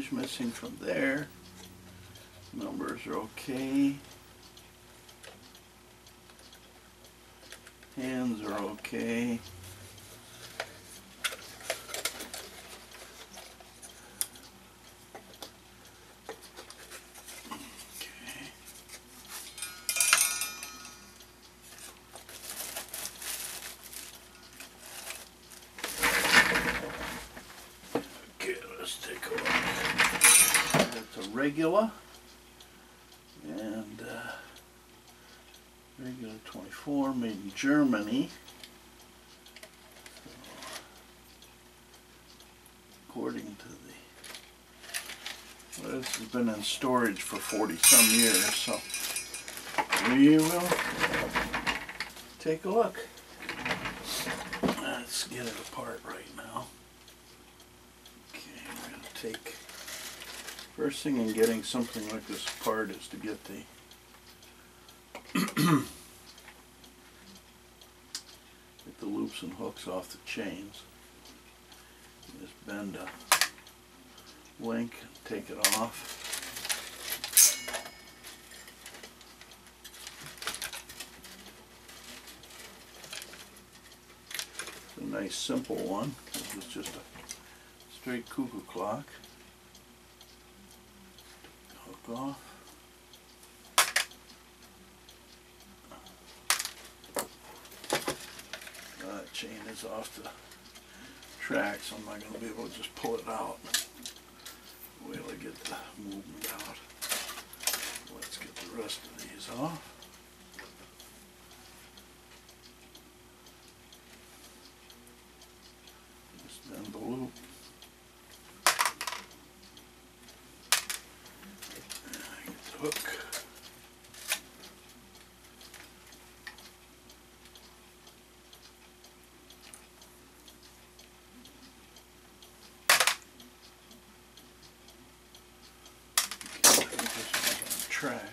flange missing from there. Numbers are okay. Hands are okay. Regula and Regula 24, made in Germany. So, according to the, well, this has been in storage for 40 some years, so we will take a look. Let's get it apart right now. Okay, we're going to take. First thing in getting something like this apart is to get the get the loops and hooks off the chains. Just bend a link and take it off. It's a nice simple one because it's just a straight cuckoo clock. Off. That chain is off the track, so I'm not going to be able to just pull it out. Wait till I get the movement out. Let's get the rest of these off. Just bend the loop. Hook. Okay, I think this one's on track.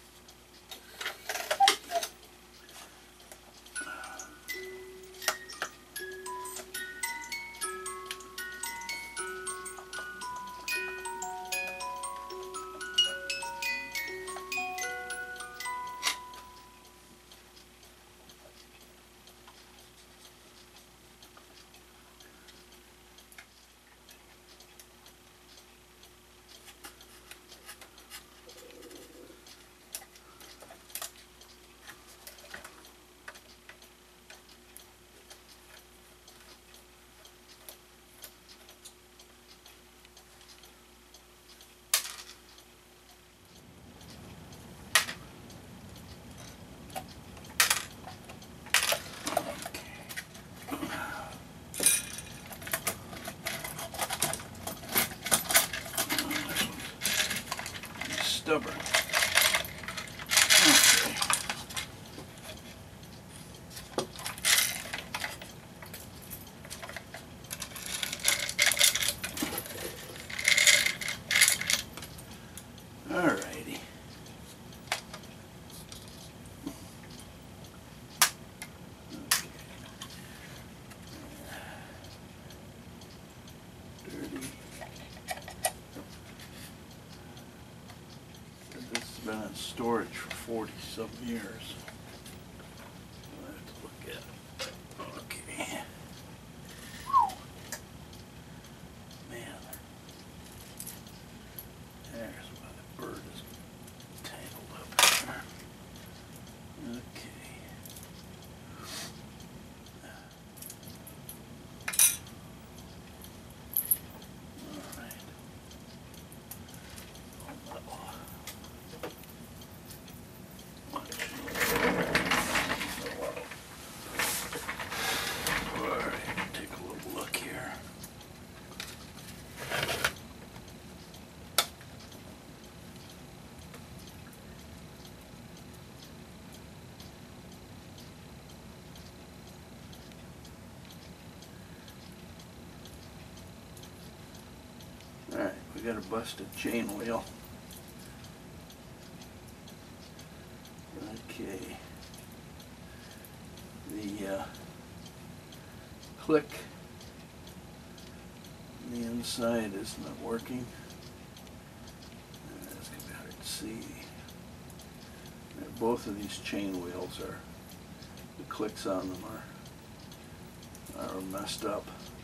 Stubborn. Okay. Alrighty. Been in storage for 40 some years. I'll have to look at it. Okay. Man. There's why the bird is tangled up there. Okay. Alright, we got a busted chain wheel. Okay. The click on the inside is not working. both of these chain wheels the clicks on them are messed up.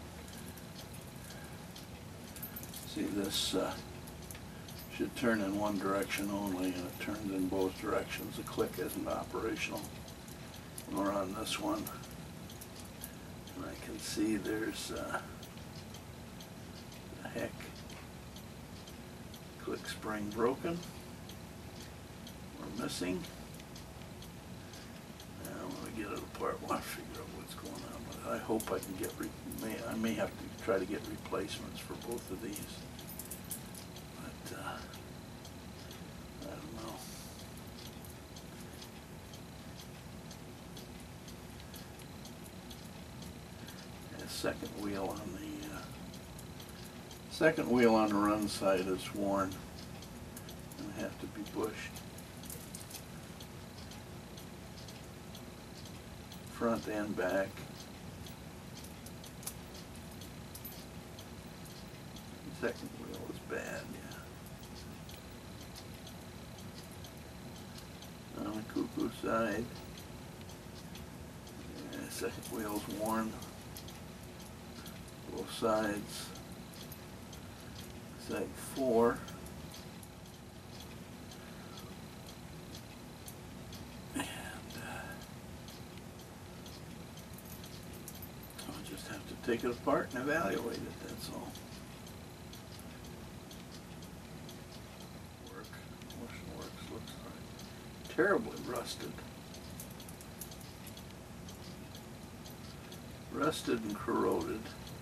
See, this should turn in one direction only, and it turns in both directions. The click isn't operational. Nor on this one. And I can see there's a heck click spring broken or missing. Now when we get it apart, we'll figure out what's going on with it. I hope I can get, I may have to try to get replacements for both of these. But I don't know. Second wheel on the run side is worn and have to be bushed. Front and back. The second wheel is bad, yeah. On the Cuckoo side, the second wheel's worn. Both sides. Side 4. And I'll just have to take it apart and evaluate it, that's all. Motion works, looks like terribly rusted. Rusted and corroded.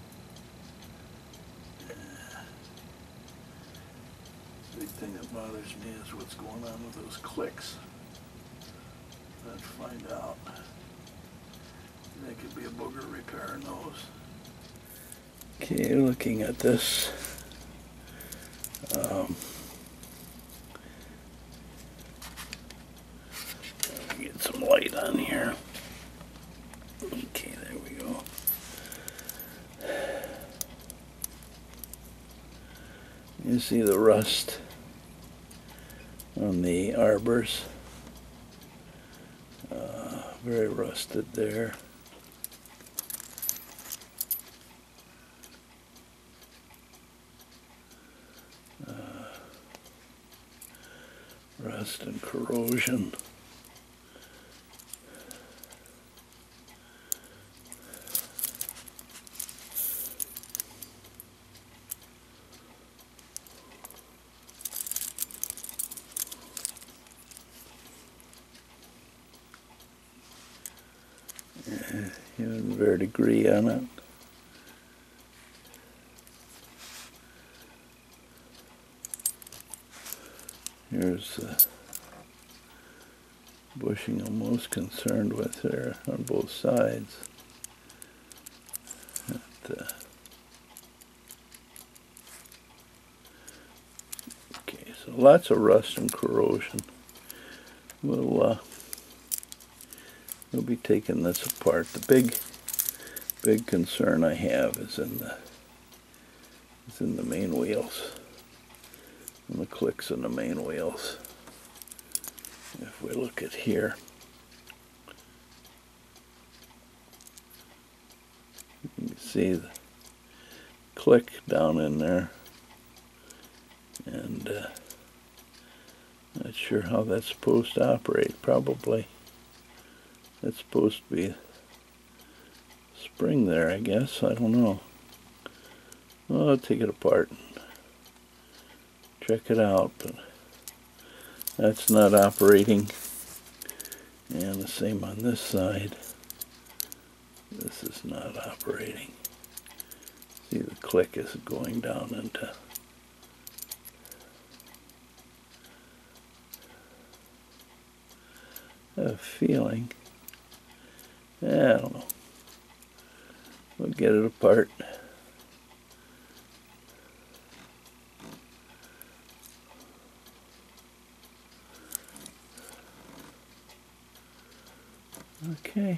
The big thing that bothers me is what's going on with those clicks. Let's find out. There could be a booger repair in those. Okay, looking at this. Let me get some light on here. Okay, there we go. You see the rust on the arbors. Very rusted there. Rust and corrosion. Even verdigris on it. Here's the bushing I'm most concerned with there on both sides. Okay, so lots of rust and corrosion. We'll be taking this apart. The big concern I have is in the main wheels. And the clicks in the main wheels. If we look at here, you can see the click down in there, and not sure how that's supposed to operate. Probably that's supposed to be spring there, I guess. I don't know. Well, I'll take it apart and check it out, but that's not operating. And the same on this side. This is not operating. See, the click is going down into a feeling. I don't know. We'll get it apart. Okay.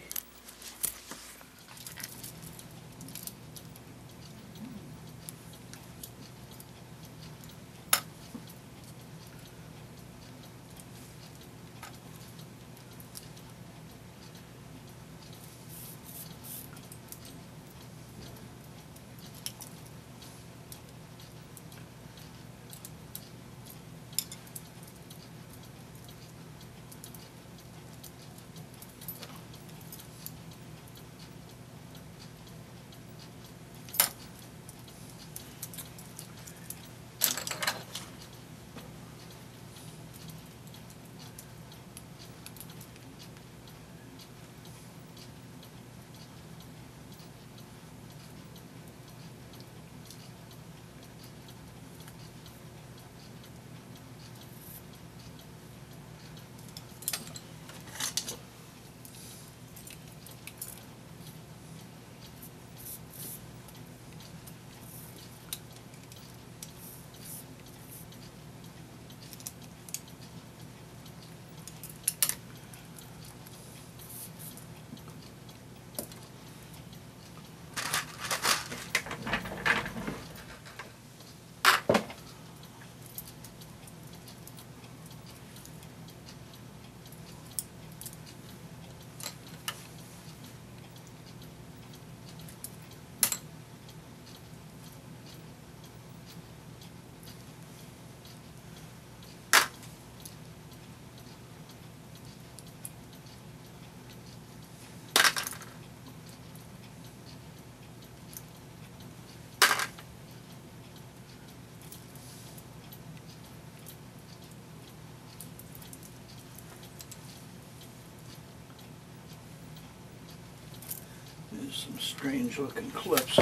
There's some strange looking clips.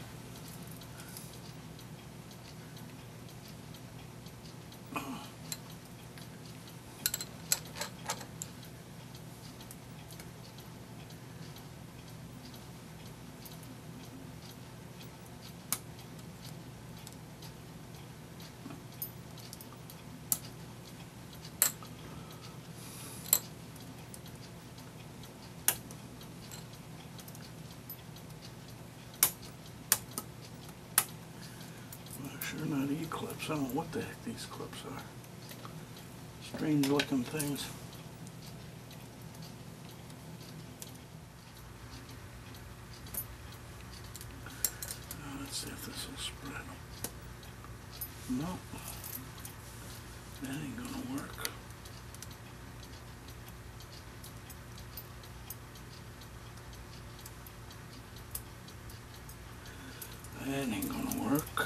Sure not E-clips. I don't know what the heck these clips are. Strange looking things. Let's see if this will spread. No, that ain't gonna work. That ain't gonna work.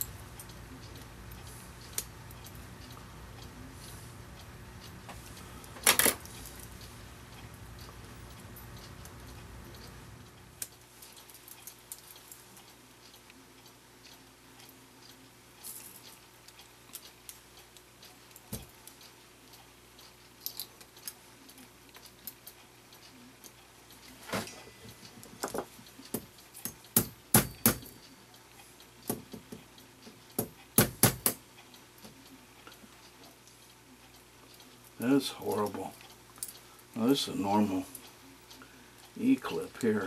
That's horrible. Now this is a normal E-clip here.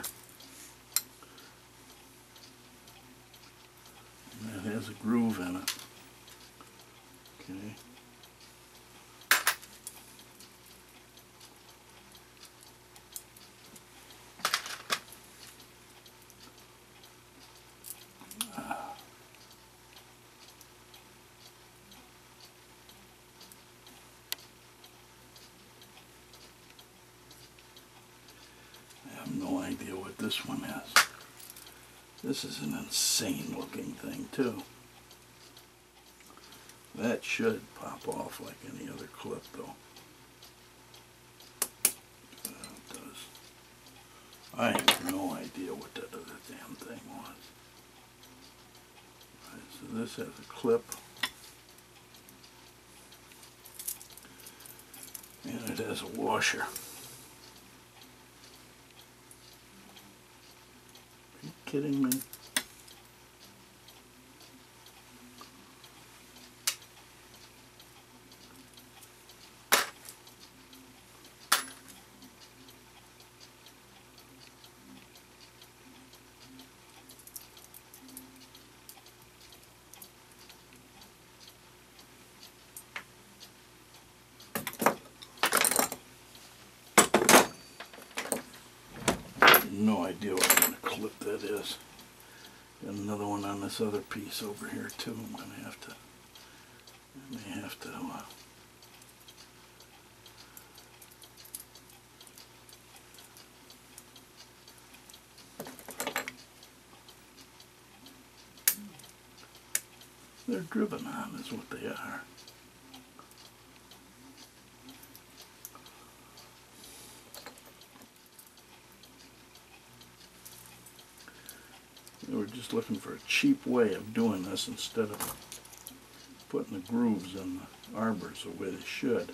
And it has a groove in it. Okay. No idea what this one is. This is an insane looking thing too. That should pop off like any other clip though. It does. I have no idea what that other damn thing was. Right, so this has a clip. And it has a washer. Are you kidding me? No idea what kind of clip that is. Got another one on this other piece over here too. I'm gonna have to. I may have to. They're driven on, is what they are. They were just looking for a cheap way of doing this instead of putting the grooves in the arbors the way they should.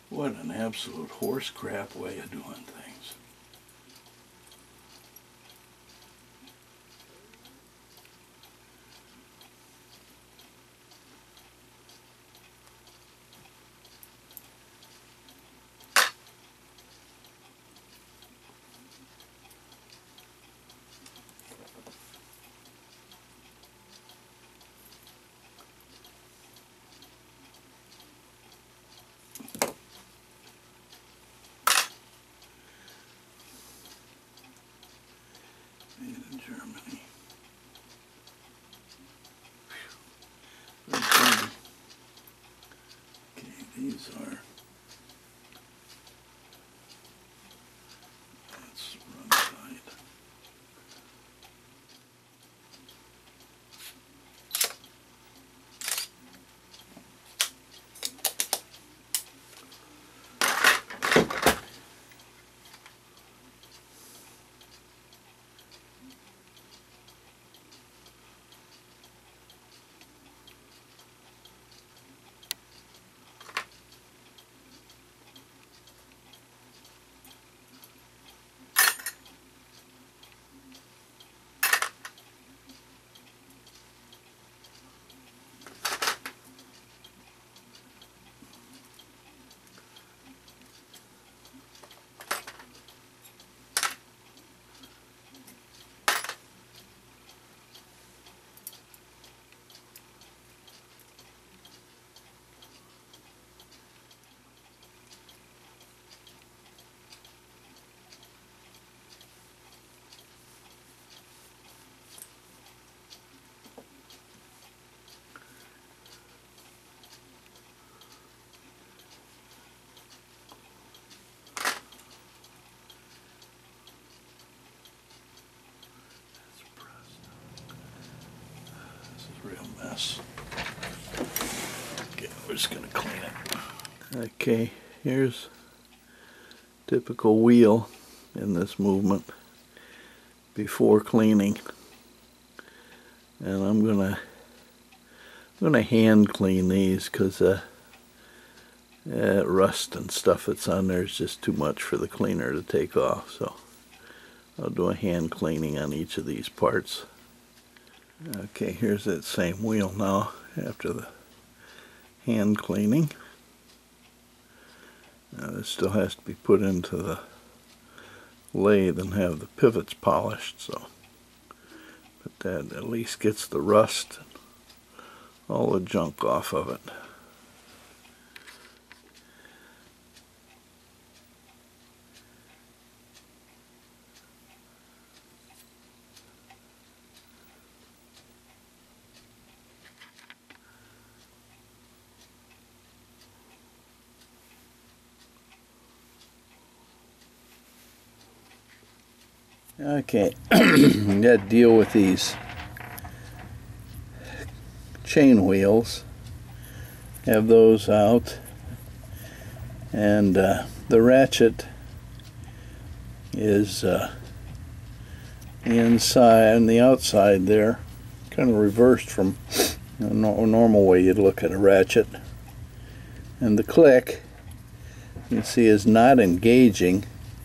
What an absolute horse crap way of doing things. Made in Germany. Very pretty. Okay, these are. Let's run tight. Real mess. Okay, we're just going to clean it. Okay, here's typical wheel in this movement before cleaning, and I'm gonna hand clean these because rust and stuff that's on there is just too much for the cleaner to take off. So I'll do a hand cleaning on each of these parts. Okay, here's that same wheel now after the hand cleaning. Now this still has to be put into the lathe and have the pivots polished, so but that at least gets the rust and all the junk off of it. Okay, you got to deal with these chain wheels. Have those out, and the ratchet is the inside and the outside there, kind of reversed from the normal way you'd look at a ratchet. And the click, you can see, is not engaging.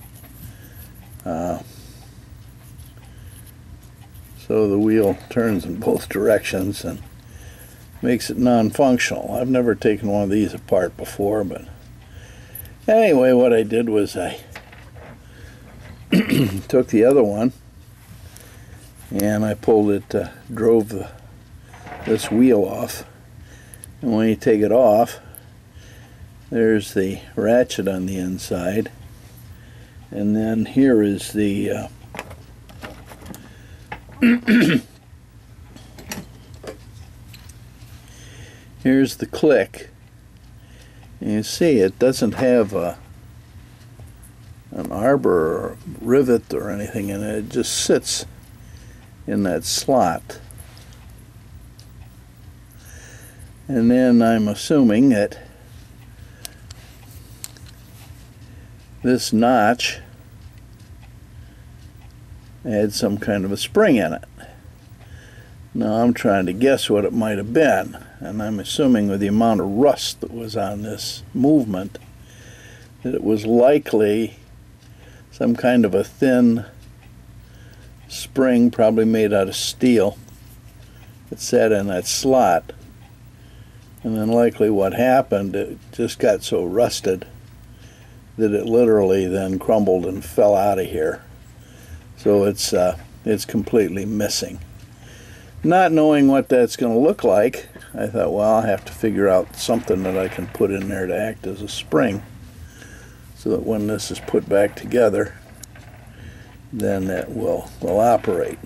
So the wheel turns in both directions and makes it non-functional. I've never taken one of these apart before, but anyway, what I did was I took the other one and I pulled it, drove this wheel off. And when you take it off, there's the ratchet on the inside, and then here is the here's the click. And you see it doesn't have an arbor or rivet or anything in it. It just sits in that slot. And then I'm assuming that this notch had some kind of a spring in it. Now I'm trying to guess what it might have been, and I'm assuming with the amount of rust that was on this movement that it was likely some kind of a thin spring, probably made out of steel, that sat in that slot. And then likely what happened, it just got so rusted that it literally then crumbled and fell out of here. So it's completely missing. Not knowing what that's going to look like, I thought, well, I'll have to figure out something that I can put in there to act as a spring, so that when this is put back together, then it will operate.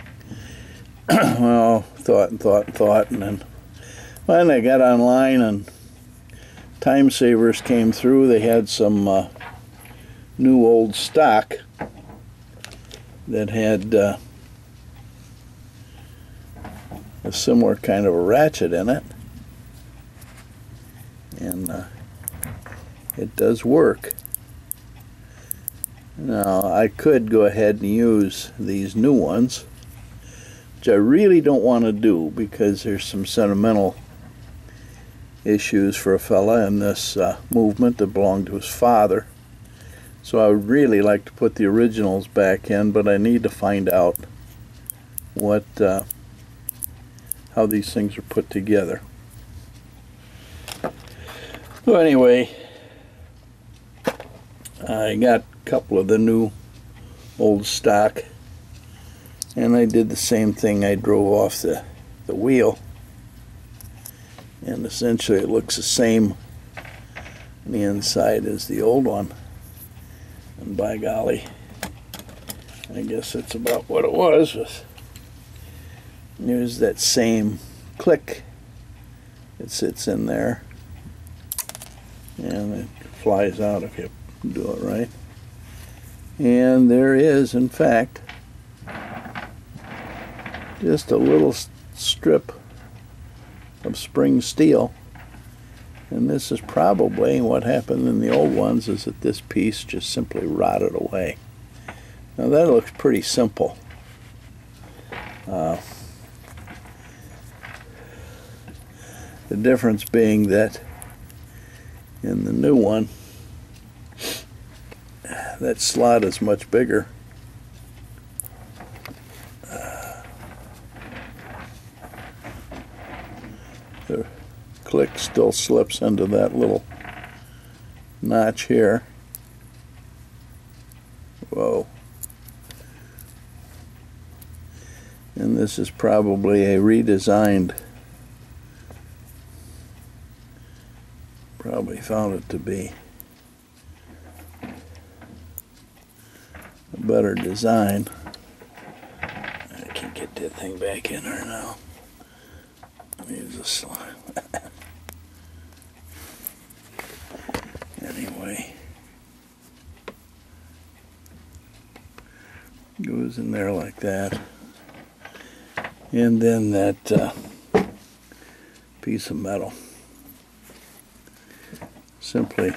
Well, thought, and then finally I got online, and Time Savers came through. They had some new old stock that had a similar kind of a ratchet in it, and it does work. Now, I could go ahead and use these new ones, which I really don't want to do because there's some sentimental issues for a fella in this movement that belonged to his father. So I would really like to put the originals back in, but I need to find out what how these things are put together. So anyway, I got a couple of the new old stock, and I did the same thing. I drove off the wheel, and essentially it looks the same on the inside as the old one. And by golly, I guess that's about what it was. There's that same click that sits in there, and it flies out if you do it right. And there is, in fact, just a little strip of spring steel. And this is probably what happened in the old ones, is that this piece just simply rotted away. Now that looks pretty simple. The difference being that in the new one, that slot is much bigger. The click still slips into that little notch here. Whoa. And this is probably a redesigned, probably found it to be a better design. I can't get that thing back in there now. Let me use a slide. Anyway, goes in there like that, and then that piece of metal simply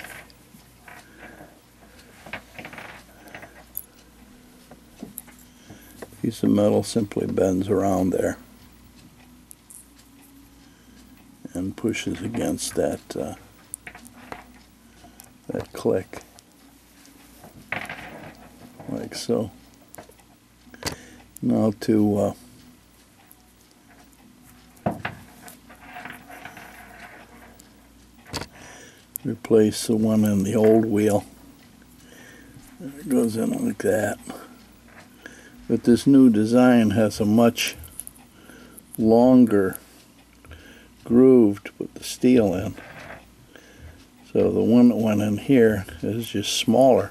bends around there and pushes against that that click, like so. Now to replace the one in the old wheel, it goes in like that. But this new design has a much longer groove to put the steel in. So the one that went in here is just smaller.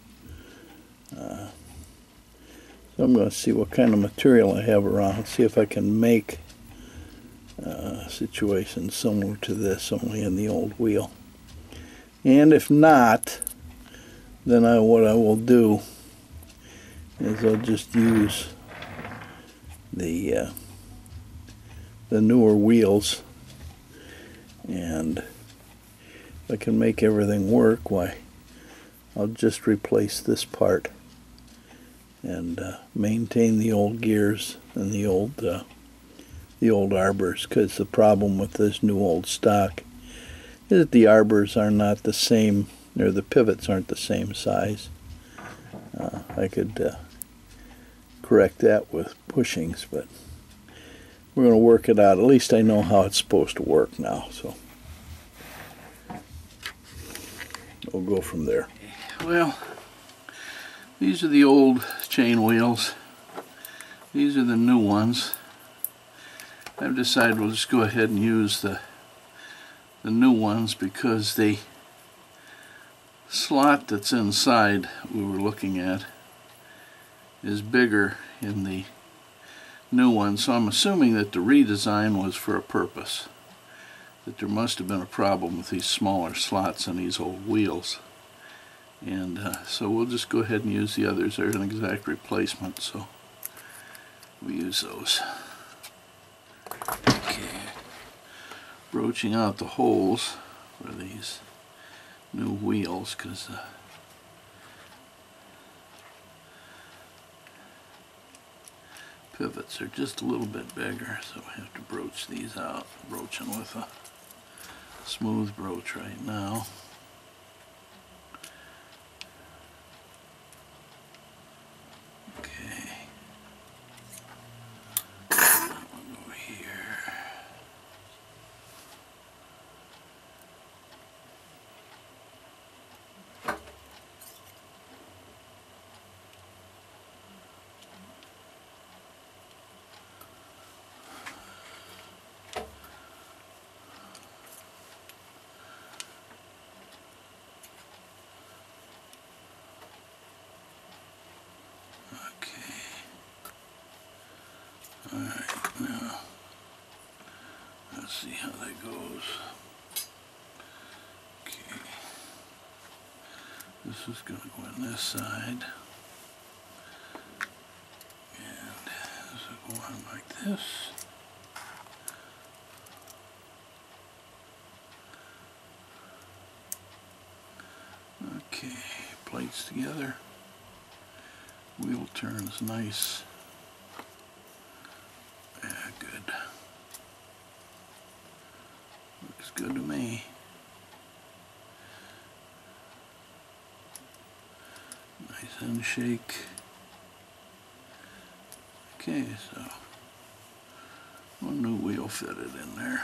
So I'm going to see what kind of material I have around, see if I can make a situation similar to this, only in the old wheel. And if not, then what I will do is I'll just use the newer wheels, and if I can make everything work, why, I'll just replace this part and maintain the old gears and the old arbors, because the problem with this new old stock is that the arbors are not the same or the pivots aren't the same size. I could correct that with bushings, but we're going to work it out. At least I know how it's supposed to work now, so we'll go from there. Well, these are the old chain wheels. These are the new ones. I've decided we'll just go ahead and use the new ones because the slot that's inside we were looking at is bigger in the new one, so I'm assuming that the redesign was for a purpose, that there must have been a problem with these smaller slots in these old wheels, and so we'll just go ahead and use the others. They're an exact replacement, so we use those. Okay, broaching out the holes for these new wheels because pivots are just a little bit bigger, so I have to broach these out. I'm broaching with a smooth broach right now. Okay. That one over here. Alright, now let's see how that goes. Okay, this is going to go on this side, and this will go on like this. Okay, plates together, wheel turns nice. Yeah, good. Looks good to me. Nice end shake. Okay, so one new wheel fitted in there.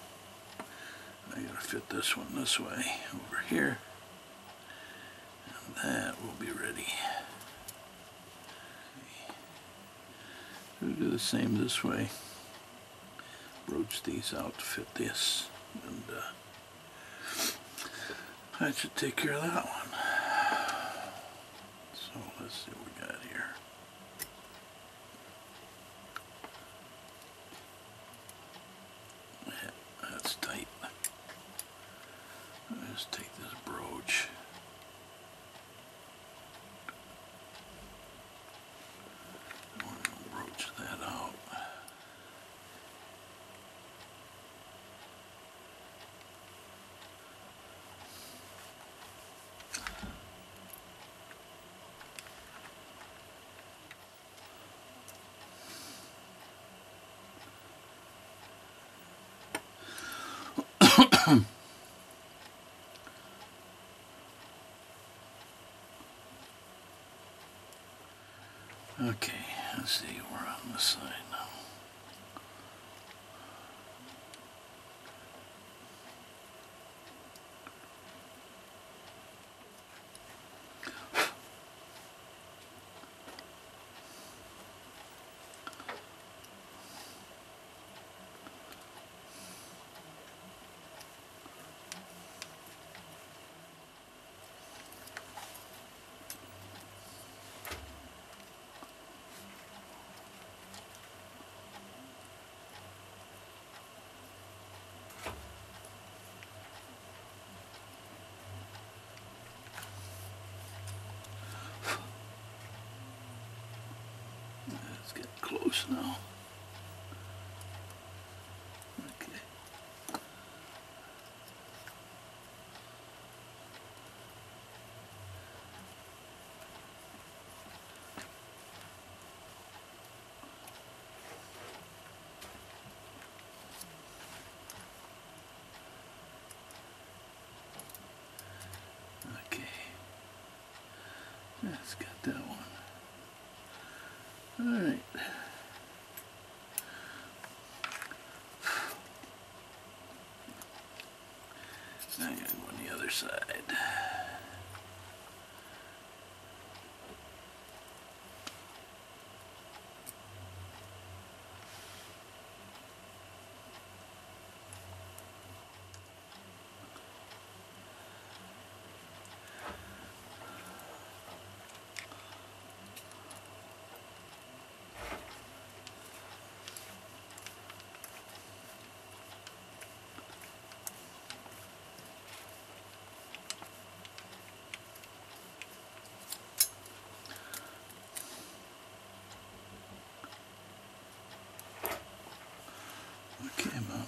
I gotta fit this one this way over here, and that will be ready. We'll do the same this way. Broach these out to fit this, and that should take care of that one. So let's see what we got here. Yeah, that's tight. Let's take this broach. Broach that out. Okay, let's see, we're on this side now. Let's get close now. Okay. That's got that one. Alright. Now I'm going to go on the other side. Okay, Mom.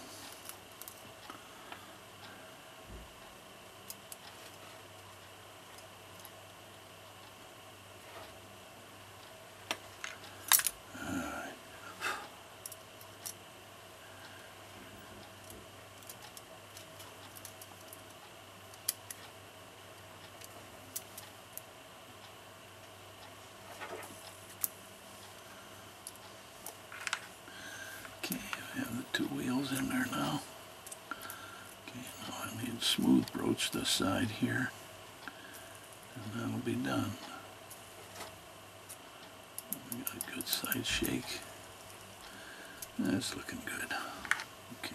Okay, we have the two wheels in there now. Okay, now I need to smooth broach this side here, and that'll be done. We got a good side shake. That's looking good. Okay.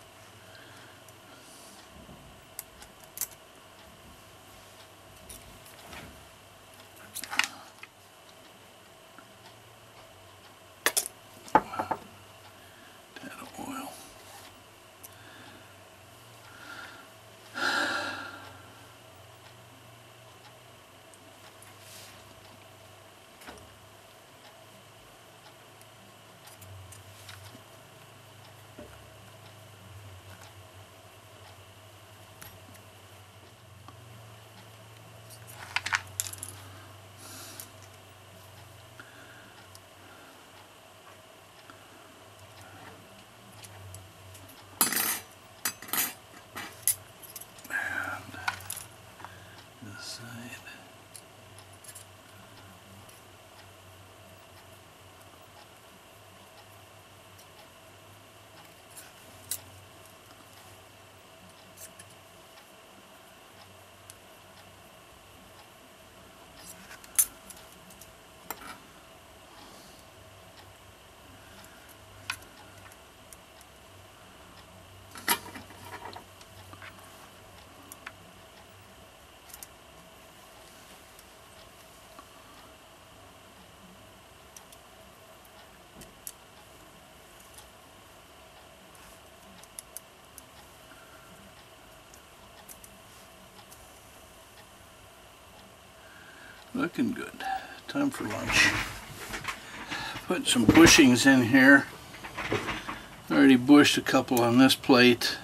Looking good. Time for lunch. Put some bushings in here. Already bushed a couple on this plate.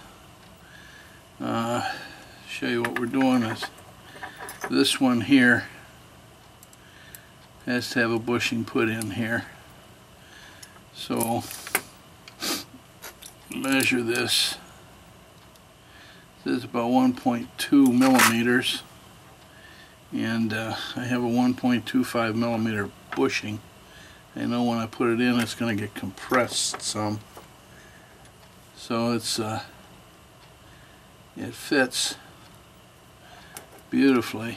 Show you what we're doing is this one here has to have a bushing put in here. So measure this. This is about 1.2 millimeters. And I have a 1.25 millimeter bushing. I know when I put it in it's going to get compressed some. So it's it fits beautifully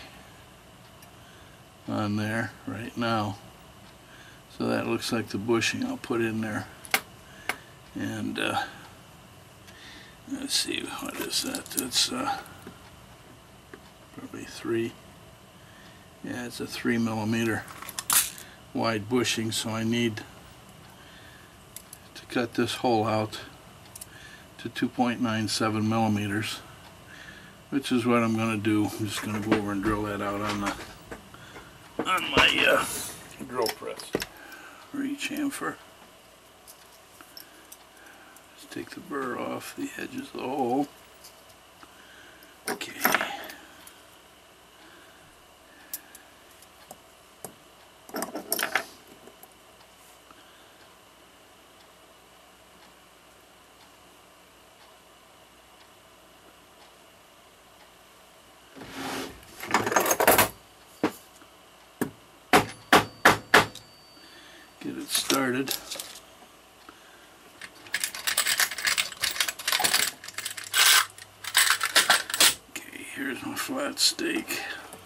on there right now. So that looks like the bushing I'll put in there. And let's see, what is that? That's probably 3. Yeah, it's a 3 millimeter wide bushing, so I need to cut this hole out to 2.97 millimeters, which is what I'm going to do. I'm just going to go over and drill that out on my drill press. Reach chamfer. Just take the burr off the edges of the hole. Okay. get it started. Okay, here's my flat stake.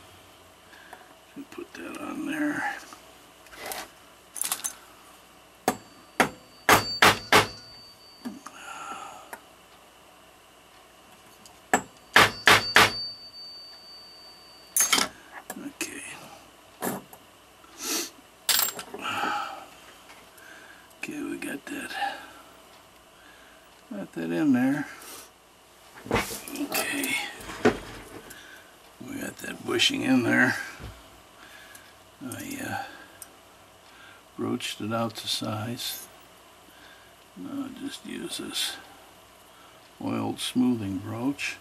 Put that on there. Okay, we got that in there. Okay, we got that bushing in there. I broached it out to size. Now I just use this oiled smoothing broach.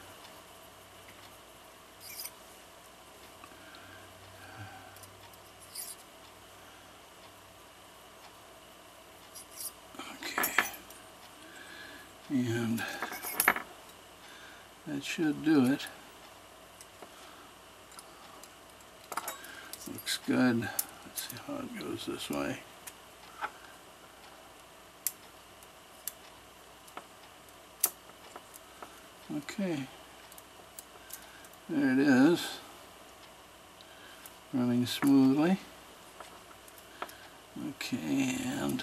And that should do it. Looks good. Let's see how it goes this way. Okay. There it is. Running smoothly. Okay, and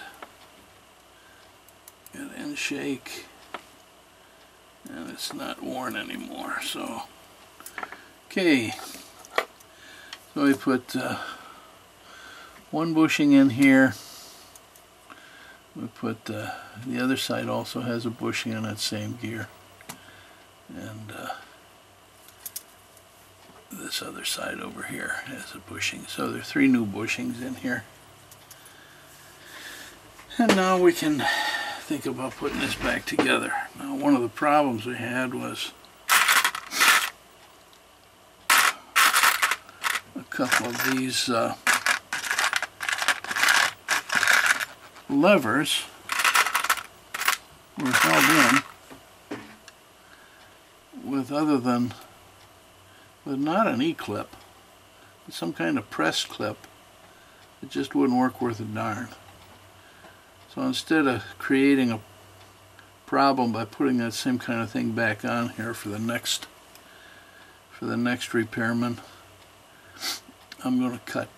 got end shake. And it's not worn anymore, so okay, so we put one bushing in here. We put the other side also has a bushing on that same gear, and this other side over here has a bushing, so there are 3 new bushings in here. And now we can think about putting this back together. Now, one of the problems we had was a couple of these levers were held in with not an E-clip, but some kind of press clip. It just wouldn't work worth a darn. So instead of creating a problem by putting that same kind of thing back on here for the next repairman, I'm going to cut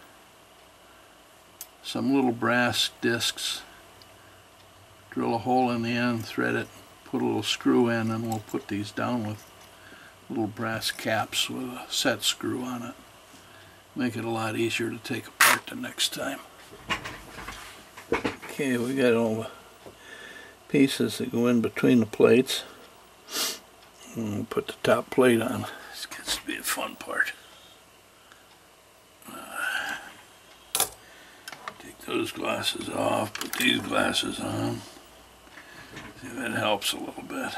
some little brass discs, drill a hole in the end, thread it, put a little screw in, and we'll put these down with little brass caps with a set screw on it. Make it a lot easier to take apart the next time. Okay, we got all the pieces that go in between the plates. And we'll put the top plate on. This gets to be a fun part. Take those glasses off, put these glasses on. See if that helps a little bit.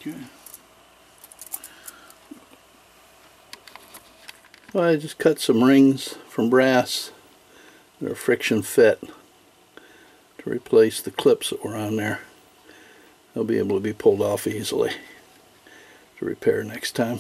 Okay. Well, I just cut some rings from brass that are friction fit to replace the clips that were on there. They'll be able to be pulled off easily to repair next time.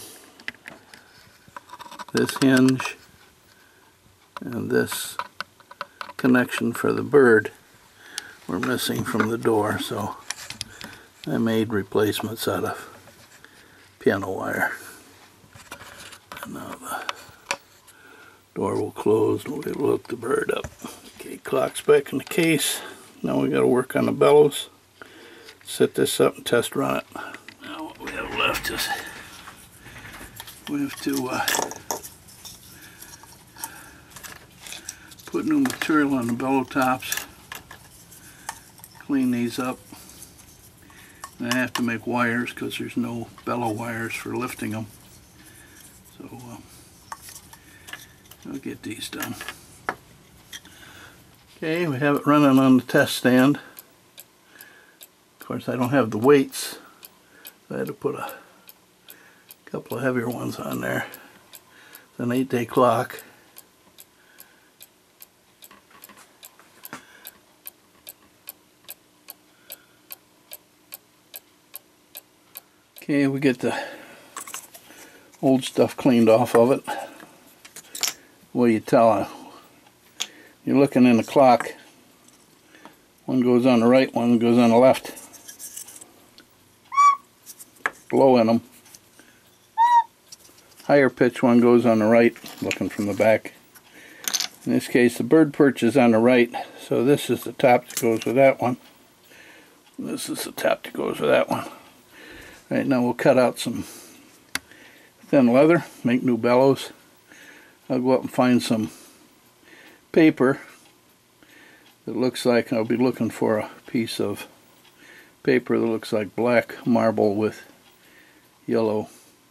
This hinge and this connection for the bird were missing from the door, so I made replacements out of piano wire. And now the door will close and we'll be able to hook the bird up. Okay, clock's back in the case. Now we got to work on the bellows. Set this up and test run it. Now what we have left is we have to put new material on the bellow tops, clean these up, and I have to make wires because there's no bellow wires for lifting them. So I'll get these done. Okay, we have it running on the test stand. Of course, I don't have the weights, so I had to put a couple of heavier ones on there. It's an 8-day clock. Okay, we get the old stuff cleaned off of it. Well, you tell you're looking in the clock. One goes on the right, one goes on the left. Low in them. Higher pitch one goes on the right, looking from the back. In this case, the bird perch is on the right, so this is the top that goes with that one. This is the top that goes with that one. Right, now we'll cut out some thin leather, make new bellows. I'll go up and find some paper that looks like, I'll be looking for a piece of paper that looks like black marble with yellow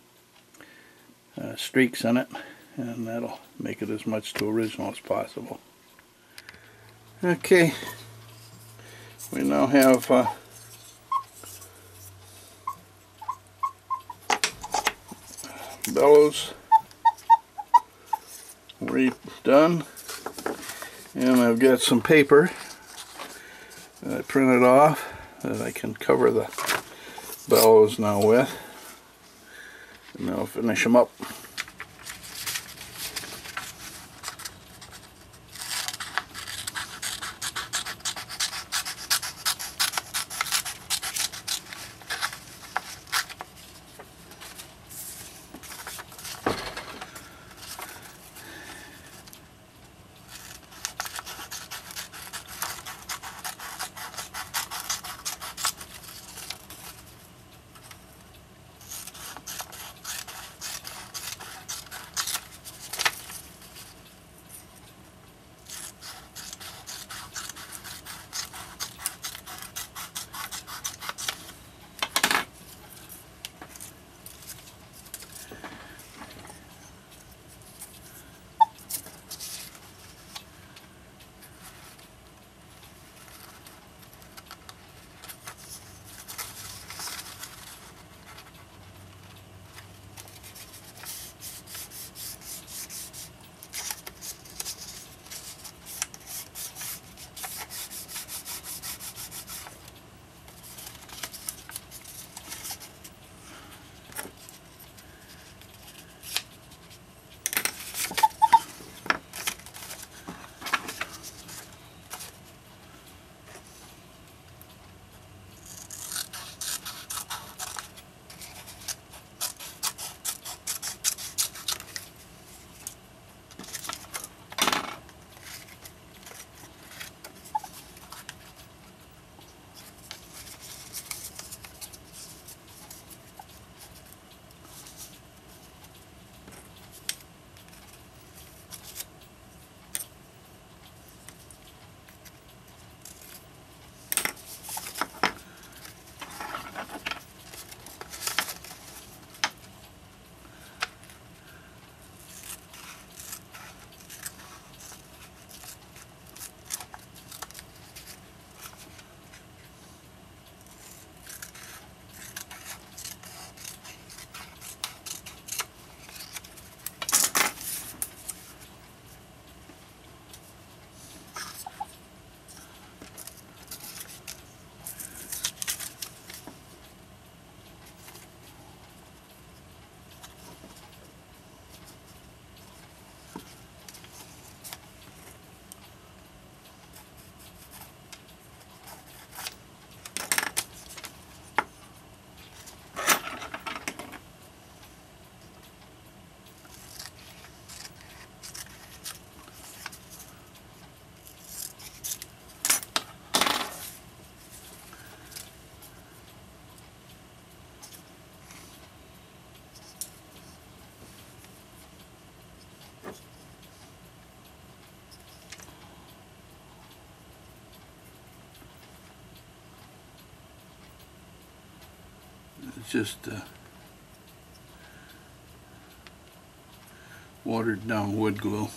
streaks in it, and that'll make it as much to original as possible. Okay, we now have bellows redone, and I've got some paper that I printed off that I can cover the bellows now with, and I'll finish them up. It's just watered down wood glue.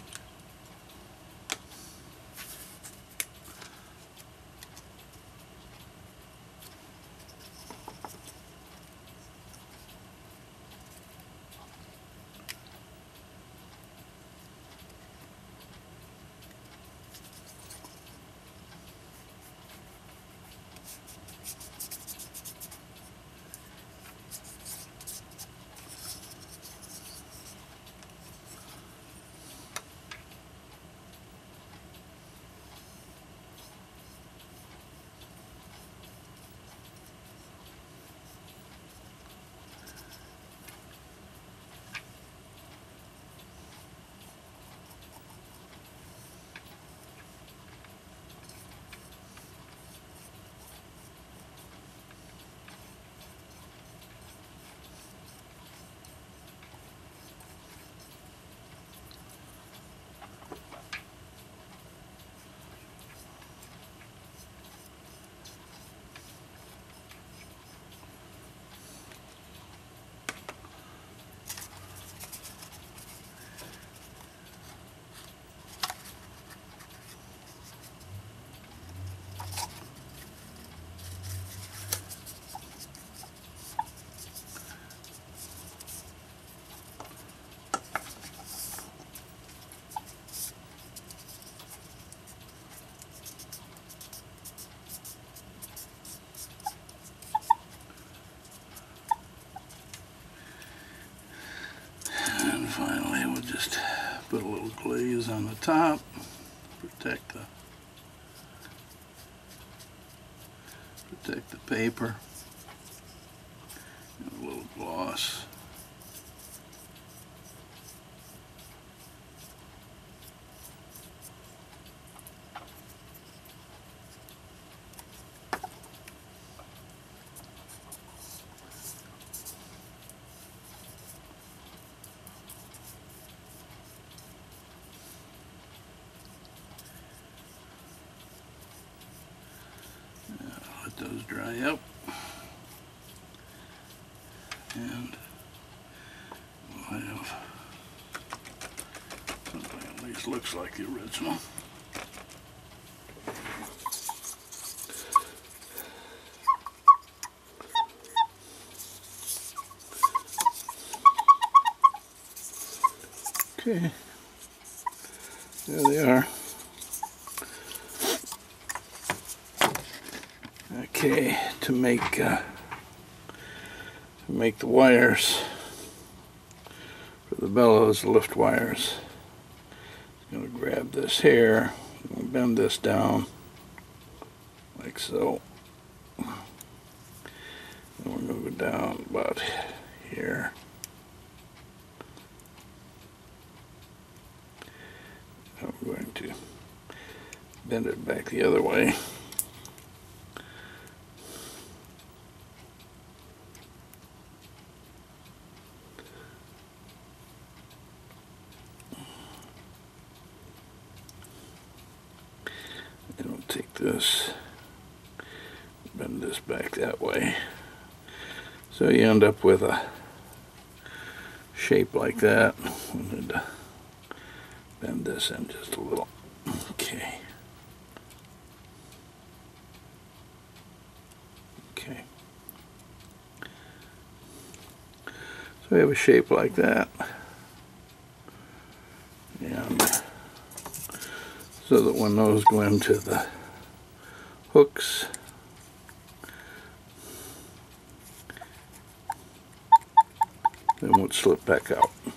And finally, we'll just put a little glaze on the top, protect the paper, and a little gloss. Let those dry up, and we'll have something that at least looks like the original. Okay, there they are. Okay, to make the wires for the bellows, the lift wires, I'm going to grab this here, and bend this down like so, and we're going to go down about here. I'm going to bend it back the other way. And we'll take this, bend this back that way. So you end up with a shape like that. We need to bend this in just a little. Okay. Okay. So we have a shape like that. And so that when those go into the hooks, they won't slip back out.